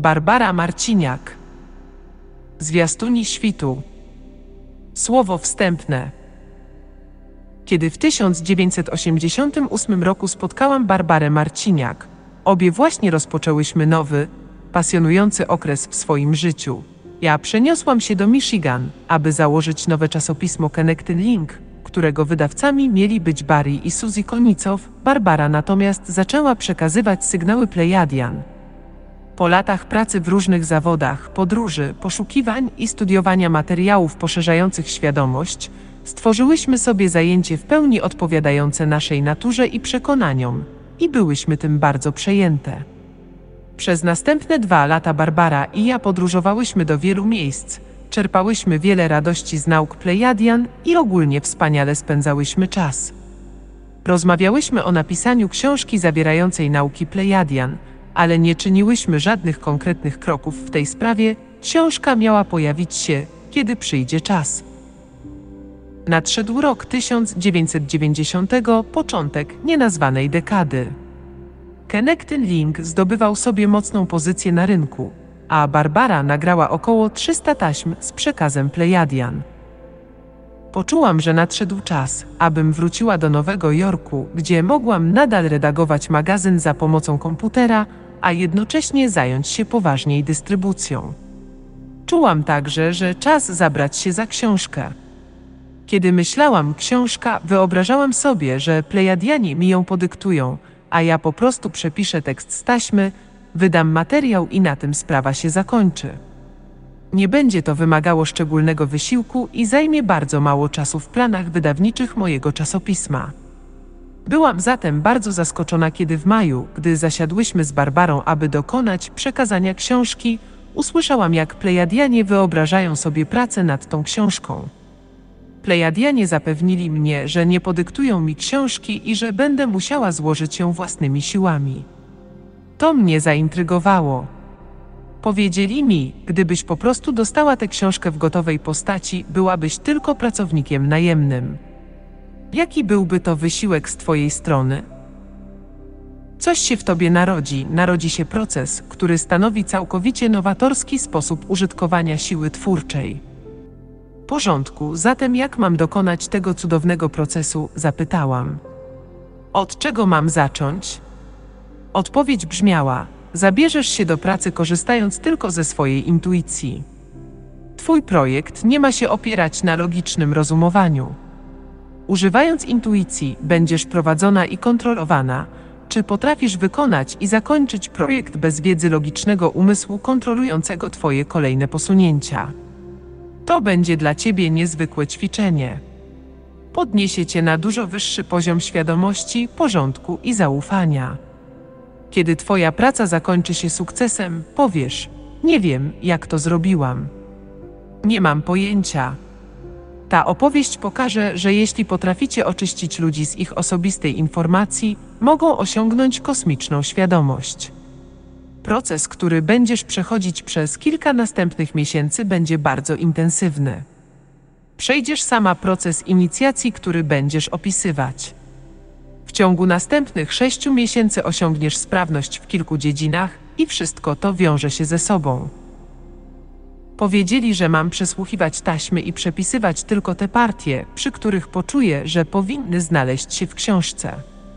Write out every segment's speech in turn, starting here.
Barbara Marciniak. Zwiastuni świtu. Słowo wstępne. Kiedy w 1988 roku spotkałam Barbarę Marciniak, obie właśnie rozpoczęłyśmy nowy, pasjonujący okres w swoim życiu. Ja przeniosłam się do Michigan, aby założyć nowe czasopismo Connecting Link, którego wydawcami mieli być Barry i Suzy Konicow. Barbara natomiast zaczęła przekazywać sygnały Plejadian. Po latach pracy w różnych zawodach, podróży, poszukiwań i studiowania materiałów poszerzających świadomość, stworzyłyśmy sobie zajęcie w pełni odpowiadające naszej naturze i przekonaniom, i byłyśmy tym bardzo przejęte. Przez następne 2 lata Barbara i ja podróżowałyśmy do wielu miejsc, czerpałyśmy wiele radości z nauk Plejadian i ogólnie wspaniale spędzałyśmy czas. Rozmawiałyśmy o napisaniu książki zawierającej nauki Plejadian, ale nie czyniłyśmy żadnych konkretnych kroków w tej sprawie. Książka miała pojawić się, kiedy przyjdzie czas. Nadszedł rok 1990, początek nienazwanej dekady. Connecting Link zdobywał sobie mocną pozycję na rynku, a Barbara nagrała około 300 taśm z przekazem Plejadian. Poczułam, że nadszedł czas, abym wróciła do Nowego Jorku, gdzie mogłam nadal redagować magazyn za pomocą komputera, a jednocześnie zająć się poważniej dystrybucją. Czułam także, że czas zabrać się za książkę. Kiedy myślałam książka, wyobrażałam sobie, że Plejadianie mi ją podyktują, a ja po prostu przepiszę tekst z taśmy, wydam materiał i na tym sprawa się zakończy. Nie będzie to wymagało szczególnego wysiłku i zajmie bardzo mało czasu w planach wydawniczych mojego czasopisma. Byłam zatem bardzo zaskoczona, kiedy w maju, gdy zasiadłyśmy z Barbarą, aby dokonać przekazania książki, usłyszałam, jak Plejadianie wyobrażają sobie pracę nad tą książką. Plejadianie zapewnili mnie, że nie podyktują mi książki i że będę musiała złożyć ją własnymi siłami. To mnie zaintrygowało. Powiedzieli mi, gdybyś po prostu dostała tę książkę w gotowej postaci, byłabyś tylko pracownikiem najemnym. Jaki byłby to wysiłek z twojej strony? Coś się w tobie narodzi się proces, który stanowi całkowicie nowatorski sposób użytkowania siły twórczej. W porządku, zatem jak mam dokonać tego cudownego procesu? Zapytałam. Od czego mam zacząć? Odpowiedź brzmiała: zabierzesz się do pracy korzystając tylko ze swojej intuicji. Twój projekt nie ma się opierać na logicznym rozumowaniu. Używając intuicji, będziesz prowadzona i kontrolowana, czy potrafisz wykonać i zakończyć projekt bez wiedzy logicznego umysłu kontrolującego twoje kolejne posunięcia. To będzie dla ciebie niezwykłe ćwiczenie. Podniesie cię na dużo wyższy poziom świadomości, porządku i zaufania. Kiedy twoja praca zakończy się sukcesem, powiesz: nie wiem, jak to zrobiłam. Nie mam pojęcia. Ta opowieść pokaże, że jeśli potraficie oczyścić ludzi z ich osobistej informacji, mogą osiągnąć kosmiczną świadomość. Proces, który będziesz przechodzić przez kilka następnych miesięcy, będzie bardzo intensywny. Przejdziesz sama proces inicjacji, który będziesz opisywać. W ciągu następnych 6 miesięcy osiągniesz sprawność w kilku dziedzinach i wszystko to wiąże się ze sobą. Powiedzieli, że mam przesłuchiwać taśmy i przepisywać tylko te partie, przy których poczuję, że powinny znaleźć się w książce.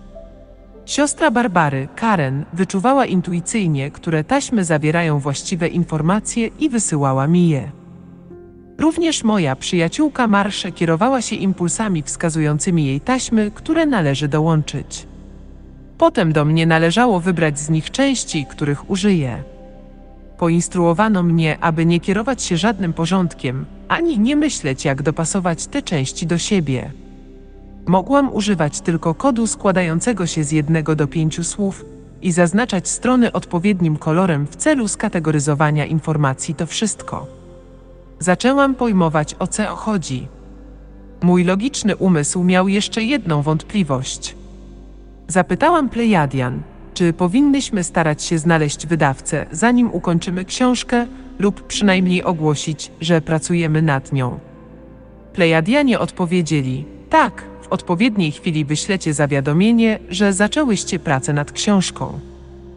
Siostra Barbary, Karen, wyczuwała intuicyjnie, które taśmy zawierają właściwe informacje i wysyłała mi je. Również moja przyjaciółka Marsze kierowała się impulsami wskazującymi jej taśmy, które należy dołączyć. Potem do mnie należało wybrać z nich części, których użyję. Poinstruowano mnie, aby nie kierować się żadnym porządkiem, ani nie myśleć, jak dopasować te części do siebie. Mogłam używać tylko kodu składającego się z 1 do 5 słów i zaznaczać strony odpowiednim kolorem w celu skategoryzowania informacji. To wszystko. Zaczęłam pojmować, o co chodzi. Mój logiczny umysł miał jeszcze jedną wątpliwość. Zapytałam Plejadian, czy powinnyśmy starać się znaleźć wydawcę, zanim ukończymy książkę, lub przynajmniej ogłosić, że pracujemy nad nią. Plejadianie odpowiedzieli: tak, w odpowiedniej chwili wyślecie zawiadomienie, że zaczęłyście pracę nad książką.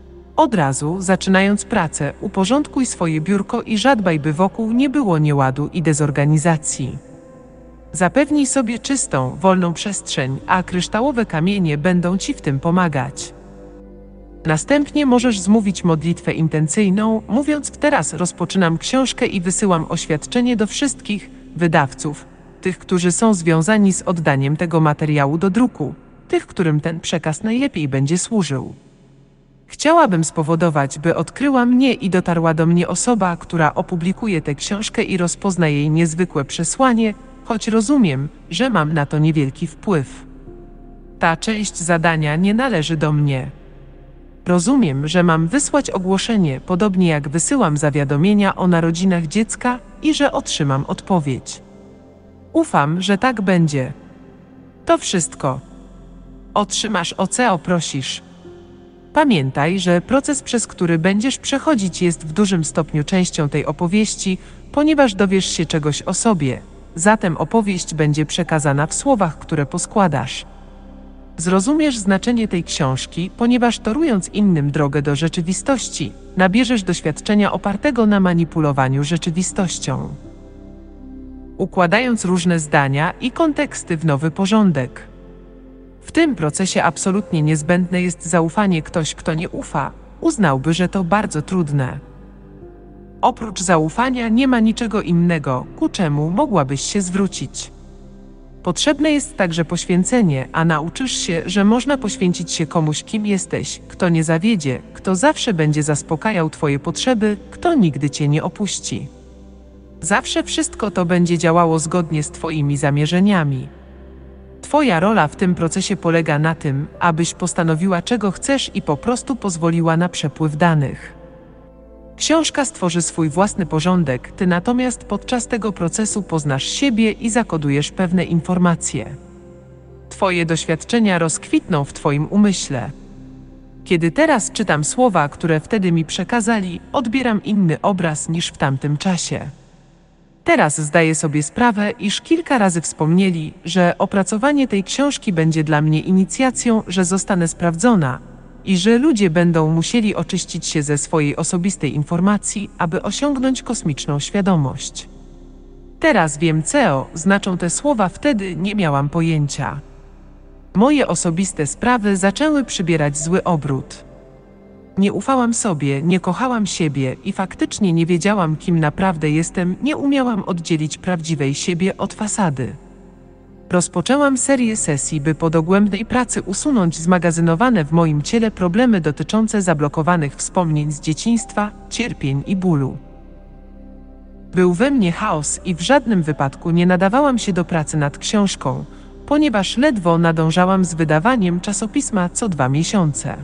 Od razu, zaczynając pracę, uporządkuj swoje biurko i zadbaj, by wokół nie było nieładu i dezorganizacji. Zapewnij sobie czystą, wolną przestrzeń, a kryształowe kamienie będą Ci w tym pomagać. Następnie możesz zmówić modlitwę intencyjną, mówiąc: teraz rozpoczynam książkę i wysyłam oświadczenie do wszystkich wydawców, tych, którzy są związani z oddaniem tego materiału do druku, tych, którym ten przekaz najlepiej będzie służył. Chciałabym spowodować, by odkryła mnie i dotarła do mnie osoba, która opublikuje tę książkę i rozpozna jej niezwykłe przesłanie, choć rozumiem, że mam na to niewielki wpływ. Ta część zadania nie należy do mnie. Rozumiem, że mam wysłać ogłoszenie, podobnie jak wysyłam zawiadomienia o narodzinach dziecka, i że otrzymam odpowiedź. Ufam, że tak będzie. To wszystko. Otrzymasz o prosisz. Pamiętaj, że proces, przez który będziesz przechodzić, jest w dużym stopniu częścią tej opowieści, ponieważ dowiesz się czegoś o sobie. Zatem opowieść będzie przekazana w słowach, które poskładasz. Zrozumiesz znaczenie tej książki, ponieważ torując innym drogę do rzeczywistości, nabierzesz doświadczenia opartego na manipulowaniu rzeczywistością. Układając różne zdania i konteksty w nowy porządek. W tym procesie absolutnie niezbędne jest zaufanie. Ktoś, kto nie ufa, uznałby, że to bardzo trudne. Oprócz zaufania nie ma niczego innego, ku czemu mogłabyś się zwrócić. Potrzebne jest także poświęcenie, a nauczysz się, że można poświęcić się komuś, kim jesteś, kto nie zawiedzie, kto zawsze będzie zaspokajał Twoje potrzeby, kto nigdy Cię nie opuści. Zawsze wszystko to będzie działało zgodnie z Twoimi zamierzeniami. Twoja rola w tym procesie polega na tym, abyś postanowiła, czego chcesz i po prostu pozwoliła na przepływ danych. Książka stworzy swój własny porządek, ty natomiast podczas tego procesu poznasz siebie i zakodujesz pewne informacje. Twoje doświadczenia rozkwitną w Twoim umyśle. Kiedy teraz czytam słowa, które wtedy mi przekazali, odbieram inny obraz niż w tamtym czasie. Teraz zdaję sobie sprawę, iż kilka razy wspomnieli, że opracowanie tej książki będzie dla mnie inicjacją, że zostanę sprawdzona i że ludzie będą musieli oczyścić się ze swojej osobistej informacji, aby osiągnąć kosmiczną świadomość. Teraz wiem, co znaczą te słowa, wtedy nie miałam pojęcia. Moje osobiste sprawy zaczęły przybierać zły obrót. Nie ufałam sobie, nie kochałam siebie i faktycznie nie wiedziałam, kim naprawdę jestem, nie umiałam oddzielić prawdziwej siebie od fasady. Rozpoczęłam serię sesji, by po dogłębnej pracy usunąć zmagazynowane w moim ciele problemy dotyczące zablokowanych wspomnień z dzieciństwa, cierpień i bólu. Był we mnie chaos i w żadnym wypadku nie nadawałam się do pracy nad książką, ponieważ ledwo nadążałam z wydawaniem czasopisma co 2 miesiące.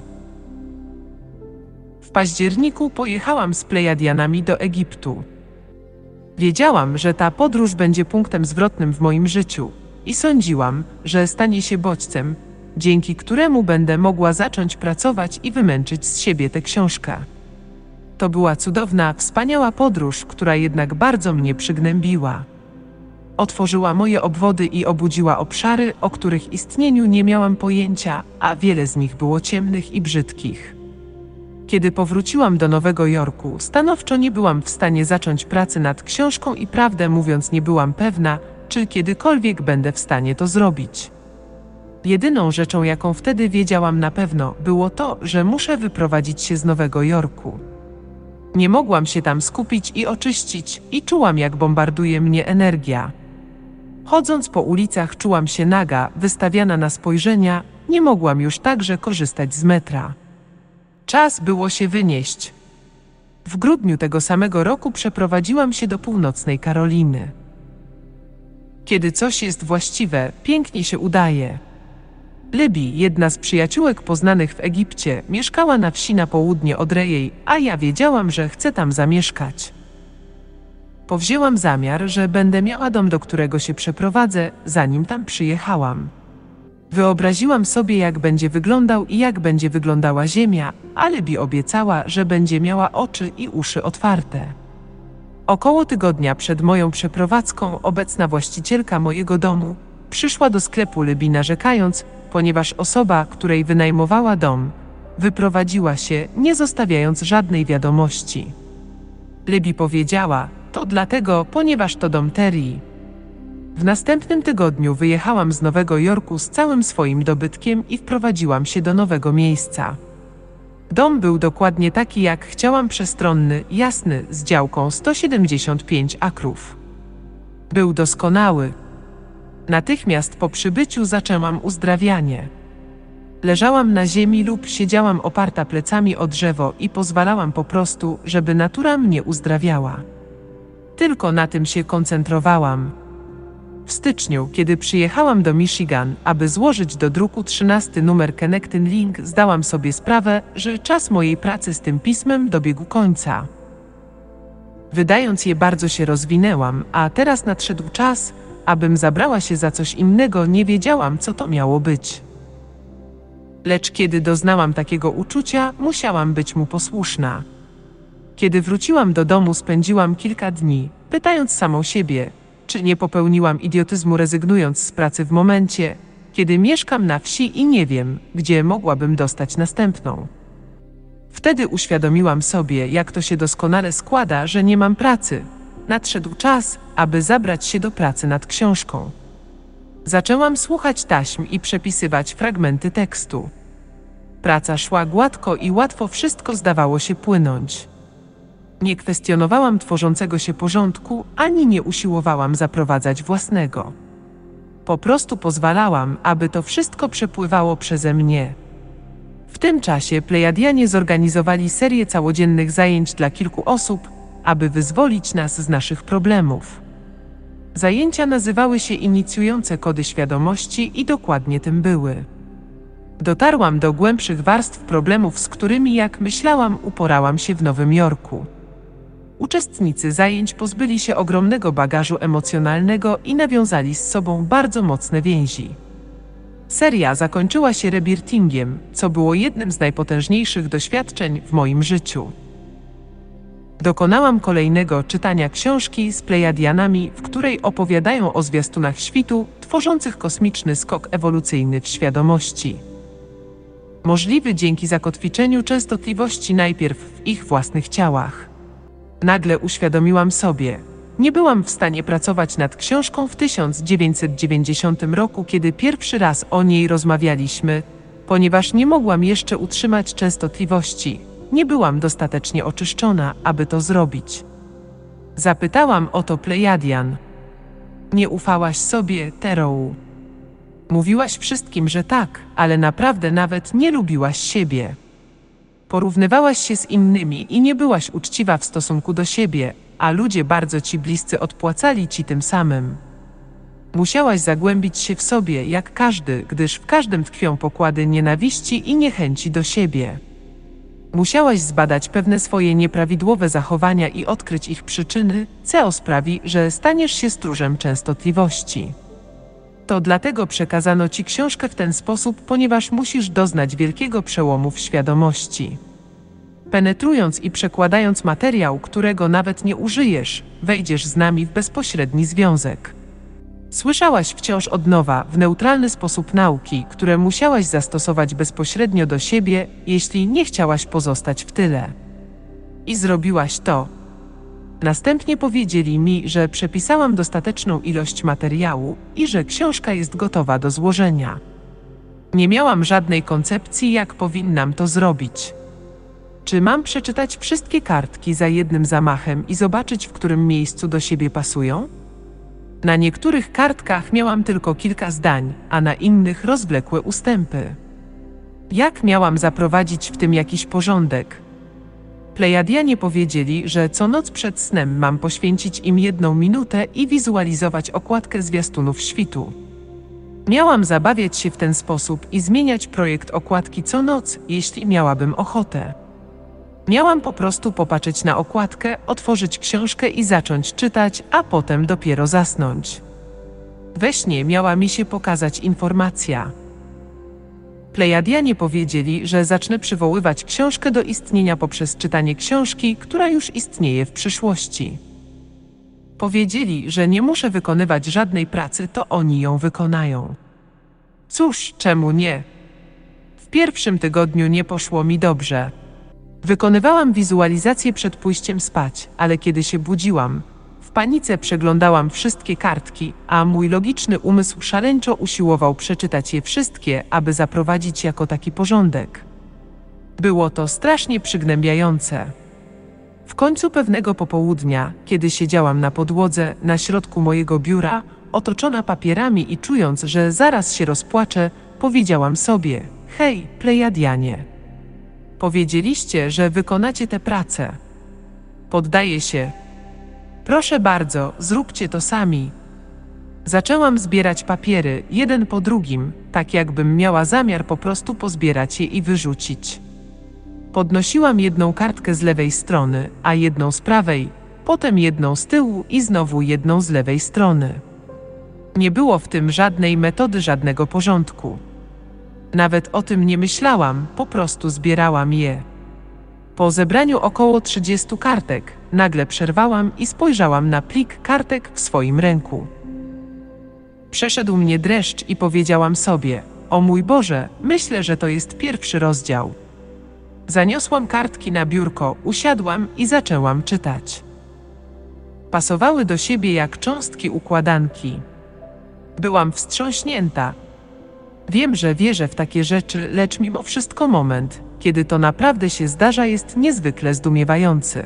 W październiku pojechałam z Plejadianami do Egiptu. Wiedziałam, że ta podróż będzie punktem zwrotnym w moim życiu i sądziłam, że stanie się bodźcem, dzięki któremu będę mogła zacząć pracować i wymęczyć z siebie tę książkę. To była cudowna, wspaniała podróż, która jednak bardzo mnie przygnębiła. Otworzyła moje obwody i obudziła obszary, o których istnieniu nie miałam pojęcia, a wiele z nich było ciemnych i brzydkich. Kiedy powróciłam do Nowego Jorku, stanowczo nie byłam w stanie zacząć pracy nad książką i prawdę mówiąc nie byłam pewna, czy kiedykolwiek będę w stanie to zrobić. Jedyną rzeczą, jaką wtedy wiedziałam na pewno, było to, że muszę wyprowadzić się z Nowego Jorku. Nie mogłam się tam skupić i oczyścić i czułam, jak bombarduje mnie energia. Chodząc po ulicach czułam się naga, wystawiana na spojrzenia, nie mogłam już także korzystać z metra. Czas było się wynieść. W grudniu tego samego roku przeprowadziłam się do północnej Karoliny. Kiedy coś jest właściwe, pięknie się udaje. Libby, jedna z przyjaciółek poznanych w Egipcie, mieszkała na wsi na południe od Rejej, a ja wiedziałam, że chcę tam zamieszkać. Powzięłam zamiar, że będę miała dom, do którego się przeprowadzę, zanim tam przyjechałam. Wyobraziłam sobie, jak będzie wyglądał i jak będzie wyglądała ziemia, a Libby obiecała, że będzie miała oczy i uszy otwarte. Około tygodnia przed moją przeprowadzką obecna właścicielka mojego domu przyszła do sklepu Libby narzekając, ponieważ osoba, której wynajmowała dom, wyprowadziła się, nie zostawiając żadnej wiadomości. Libby powiedziała: to dlatego, ponieważ to dom Terry. W następnym tygodniu wyjechałam z Nowego Jorku z całym swoim dobytkiem i wprowadziłam się do nowego miejsca. Dom był dokładnie taki, jak chciałam, przestronny, jasny, z działką 175 akrów. Był doskonały. Natychmiast po przybyciu zaczęłam uzdrawianie. Leżałam na ziemi lub siedziałam oparta plecami o drzewo i pozwalałam po prostu, żeby natura mnie uzdrawiała. Tylko na tym się koncentrowałam. W styczniu, kiedy przyjechałam do Michigan, aby złożyć do druku 13 numer Connecting Link, zdałam sobie sprawę, że czas mojej pracy z tym pismem dobiegł końca. Wydając je, bardzo się rozwinęłam, a teraz nadszedł czas, abym zabrała się za coś innego. Nie wiedziałam, co to miało być. Lecz kiedy doznałam takiego uczucia, musiałam być mu posłuszna. Kiedy wróciłam do domu, spędziłam kilka dni, pytając samą siebie, czy nie popełniłam idiotyzmu, rezygnując z pracy w momencie, kiedy mieszkam na wsi i nie wiem, gdzie mogłabym dostać następną. Wtedy uświadomiłam sobie, jak to się doskonale składa, że nie mam pracy. Nadszedł czas, aby zabrać się do pracy nad książką. Zaczęłam słuchać taśm i przepisywać fragmenty tekstu. Praca szła gładko i łatwo, wszystko zdawało się płynąć. Nie kwestionowałam tworzącego się porządku, ani nie usiłowałam zaprowadzać własnego. Po prostu pozwalałam, aby to wszystko przepływało przeze mnie. W tym czasie Plejadianie zorganizowali serię całodziennych zajęć dla kilku osób, aby wyzwolić nas z naszych problemów. Zajęcia nazywały się Inicjujące kody świadomości i dokładnie tym były. Dotarłam do głębszych warstw problemów, z którymi, jak myślałam, uporałam się w Nowym Jorku. Uczestnicy zajęć pozbyli się ogromnego bagażu emocjonalnego i nawiązali z sobą bardzo mocne więzi. Seria zakończyła się rebirthingiem, co było jednym z najpotężniejszych doświadczeń w moim życiu. Dokonałam kolejnego czytania książki z Plejadianami, w której opowiadają o zwiastunach świtu, tworzących kosmiczny skok ewolucyjny w świadomości. Możliwy dzięki zakotwiczeniu częstotliwości najpierw w ich własnych ciałach. Nagle uświadomiłam sobie, nie byłam w stanie pracować nad książką w 1990 roku, kiedy pierwszy raz o niej rozmawialiśmy, ponieważ nie mogłam jeszcze utrzymać częstotliwości. Nie byłam dostatecznie oczyszczona, aby to zrobić. Zapytałam o to Plejadian. Nie ufałaś sobie, Terou. Mówiłaś wszystkim, że tak, ale naprawdę nawet nie lubiłaś siebie. Porównywałaś się z innymi i nie byłaś uczciwa w stosunku do siebie, a ludzie bardzo ci bliscy odpłacali ci tym samym. Musiałaś zagłębić się w sobie jak każdy, gdyż w każdym tkwią pokłady nienawiści i niechęci do siebie. Musiałaś zbadać pewne swoje nieprawidłowe zachowania i odkryć ich przyczyny, co sprawi, że staniesz się stróżem częstotliwości. To dlatego przekazano ci książkę w ten sposób, ponieważ musisz doznać wielkiego przełomu w świadomości. Penetrując i przekładając materiał, którego nawet nie użyjesz, wejdziesz z nami w bezpośredni związek. Słyszałaś wciąż od nowa, w neutralny sposób nauki, które musiałaś zastosować bezpośrednio do siebie, jeśli nie chciałaś pozostać w tyle. I zrobiłaś to. Następnie powiedzieli mi, że przepisałam dostateczną ilość materiału i że książka jest gotowa do złożenia. Nie miałam żadnej koncepcji, jak powinnam to zrobić. Czy mam przeczytać wszystkie kartki za jednym zamachem i zobaczyć, w którym miejscu do siebie pasują? Na niektórych kartkach miałam tylko kilka zdań, a na innych rozwlekłe ustępy. Jak miałam zaprowadzić w tym jakiś porządek? Plejadianie powiedzieli, że co noc przed snem mam poświęcić im 1 minutę i wizualizować okładkę zwiastunów świtu. Miałam zabawiać się w ten sposób i zmieniać projekt okładki co noc, jeśli miałabym ochotę. Miałam po prostu popatrzeć na okładkę, otworzyć książkę i zacząć czytać, a potem dopiero zasnąć. We śnie miała mi się pokazać informacja. Plejadianie powiedzieli, że zacznę przywoływać książkę do istnienia poprzez czytanie książki, która już istnieje w przyszłości. Powiedzieli, że nie muszę wykonywać żadnej pracy, to oni ją wykonają. Cóż, czemu nie? W W pierwszym tygodniu nie poszło mi dobrze. Wykonywałam wizualizację przed pójściem spać, ale kiedy się budziłam, w panice przeglądałam wszystkie kartki, a mój logiczny umysł szaleńczo usiłował przeczytać je wszystkie, aby zaprowadzić jako taki porządek. Było to strasznie przygnębiające. W końcu pewnego popołudnia, kiedy siedziałam na podłodze na środku mojego biura, otoczona papierami i czując, że zaraz się rozpłaczę, powiedziałam sobie: hej, Plejadianie. Powiedzieliście, że wykonacie tę pracę. Poddaję się. Proszę bardzo, zróbcie to sami. Zaczęłam zbierać papiery, jeden po drugim, tak jakbym miała zamiar po prostu pozbierać je i wyrzucić. Podnosiłam jedną kartkę z lewej strony, a jedną z prawej, potem jedną z tyłu i znowu jedną z lewej strony. Nie było w tym żadnej metody, żadnego porządku. Nawet o tym nie myślałam, po prostu zbierałam je. Po zebraniu około 30 kartek, nagle przerwałam i spojrzałam na plik kartek w swoim ręku. Przeszedł mnie dreszcz i powiedziałam sobie: o mój Boże, myślę, że to jest pierwszy rozdział. Zaniosłam kartki na biurko, usiadłam i zaczęłam czytać. Pasowały do siebie jak cząstki układanki. Byłam wstrząśnięta. Wiem, że wierzę w takie rzeczy, lecz mimo wszystko moment, kiedy to naprawdę się zdarza, jest niezwykle zdumiewający.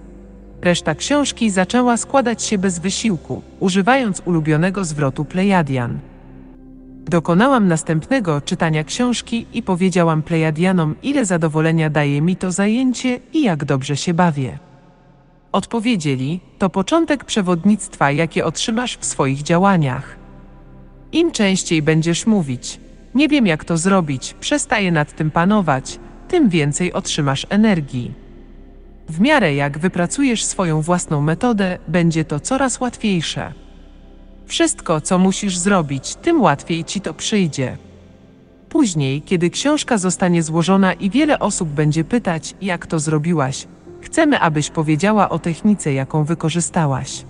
Reszta książki zaczęła składać się bez wysiłku, używając ulubionego zwrotu Plejadian. Dokonałam następnego czytania książki i powiedziałam Plejadianom, ile zadowolenia daje mi to zajęcie i jak dobrze się bawię. Odpowiedzieli: to początek przewodnictwa, jakie otrzymasz w swoich działaniach. Im częściej będziesz mówić: nie wiem jak to zrobić, przestaję nad tym panować, tym więcej otrzymasz energii. W miarę jak wypracujesz swoją własną metodę, będzie to coraz łatwiejsze. Wszystko, co musisz zrobić, tym łatwiej ci to przyjdzie. Później, kiedy książka zostanie złożona i wiele osób będzie pytać, jak to zrobiłaś, chcemy, abyś powiedziała o technice, jaką wykorzystałaś.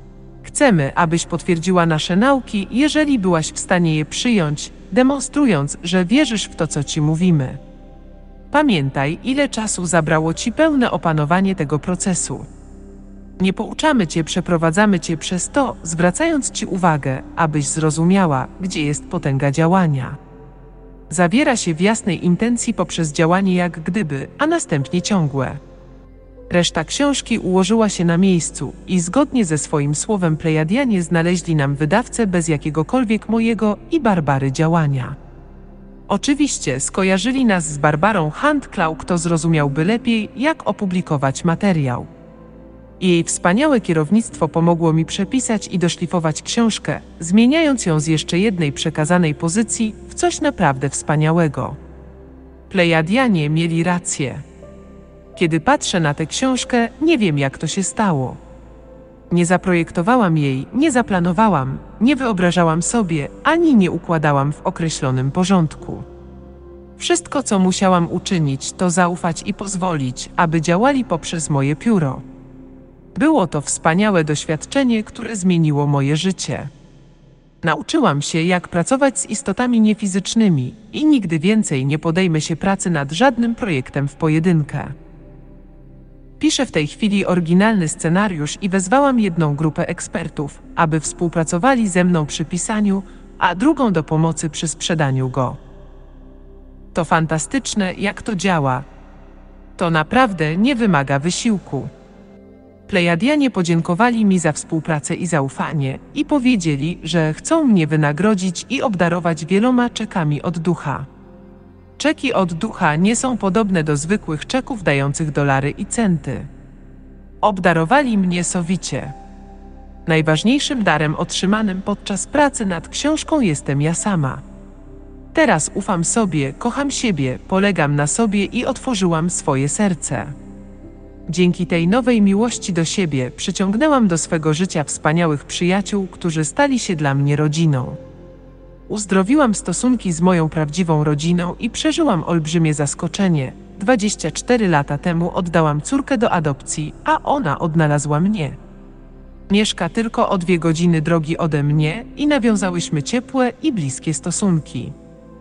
Chcemy, abyś potwierdziła nasze nauki, jeżeli byłaś w stanie je przyjąć, demonstrując, że wierzysz w to, co ci mówimy. Pamiętaj, ile czasu zabrało ci pełne opanowanie tego procesu. Nie pouczamy cię, przeprowadzamy cię przez to, zwracając ci uwagę, abyś zrozumiała, gdzie jest potęga działania. Zawiera się w jasnej intencji poprzez działanie jak gdyby, a następnie ciągłe. Reszta książki ułożyła się na miejscu i zgodnie ze swoim słowem Plejadianie znaleźli nam wydawcę bez jakiegokolwiek mojego i Barbary działania. Oczywiście skojarzyli nas z Barbarą Handklau, kto zrozumiałby lepiej, jak opublikować materiał. Jej wspaniałe kierownictwo pomogło mi przepisać i doszlifować książkę, zmieniając ją z jeszcze jednej przekazanej pozycji w coś naprawdę wspaniałego. Plejadianie mieli rację. Kiedy patrzę na tę książkę, nie wiem jak to się stało. Nie zaprojektowałam jej, nie zaplanowałam, nie wyobrażałam sobie, ani nie układałam w określonym porządku. Wszystko, co musiałam uczynić, to zaufać i pozwolić, aby działali poprzez moje pióro. Było to wspaniałe doświadczenie, które zmieniło moje życie. Nauczyłam się, jak pracować z istotami niefizycznymi i nigdy więcej nie podejmę się pracy nad żadnym projektem w pojedynkę. Piszę w tej chwili oryginalny scenariusz i wezwałam jedną grupę ekspertów, aby współpracowali ze mną przy pisaniu, a drugą do pomocy przy sprzedaniu go. To fantastyczne, jak to działa. To naprawdę nie wymaga wysiłku. Plejadianie podziękowali mi za współpracę i zaufanie i powiedzieli, że chcą mnie wynagrodzić i obdarować wieloma czekami od ducha. Czeki od ducha nie są podobne do zwykłych czeków dających dolary i centy. Obdarowali mnie sowicie. Najważniejszym darem otrzymanym podczas pracy nad książką jestem ja sama. Teraz ufam sobie, kocham siebie, polegam na sobie i otworzyłam swoje serce. Dzięki tej nowej miłości do siebie przyciągnęłam do swego życia wspaniałych przyjaciół, którzy stali się dla mnie rodziną. Uzdrowiłam stosunki z moją prawdziwą rodziną i przeżyłam olbrzymie zaskoczenie. 24 lata temu oddałam córkę do adopcji, a ona odnalazła mnie. Mieszka tylko o 2 godziny drogi ode mnie i nawiązałyśmy ciepłe i bliskie stosunki.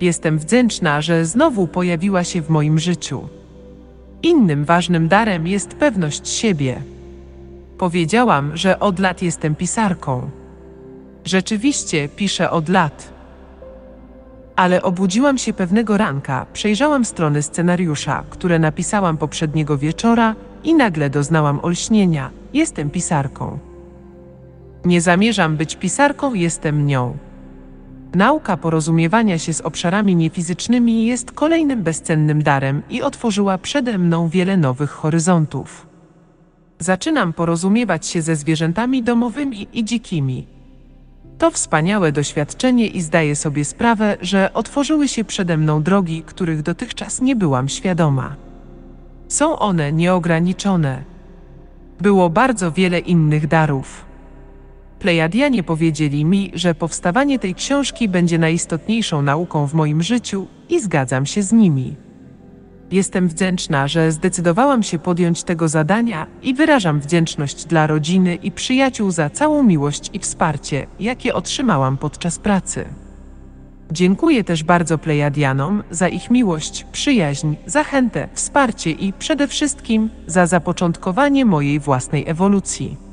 Jestem wdzięczna, że znowu pojawiła się w moim życiu. Innym ważnym darem jest pewność siebie. Powiedziałam, że od lat jestem pisarką. Rzeczywiście piszę od lat. Ale obudziłam się pewnego ranka, przejrzałam strony scenariusza, które napisałam poprzedniego wieczora i nagle doznałam olśnienia. Jestem pisarką. Nie zamierzam być pisarką, jestem nią. Nauka porozumiewania się z obszarami niefizycznymi jest kolejnym bezcennym darem i otworzyła przede mną wiele nowych horyzontów. Zaczynam porozumiewać się ze zwierzętami domowymi i dzikimi. To wspaniałe doświadczenie i zdaję sobie sprawę, że otworzyły się przede mną drogi, których dotychczas nie byłam świadoma. Są one nieograniczone. Było bardzo wiele innych darów. Plejadianie powiedzieli mi, że powstawanie tej książki będzie najistotniejszą nauką w moim życiu i zgadzam się z nimi. Jestem wdzięczna, że zdecydowałam się podjąć tego zadania i wyrażam wdzięczność dla rodziny i przyjaciół za całą miłość i wsparcie, jakie otrzymałam podczas pracy. Dziękuję też bardzo Plejadianom za ich miłość, przyjaźń, zachętę, wsparcie i przede wszystkim za zapoczątkowanie mojej własnej ewolucji.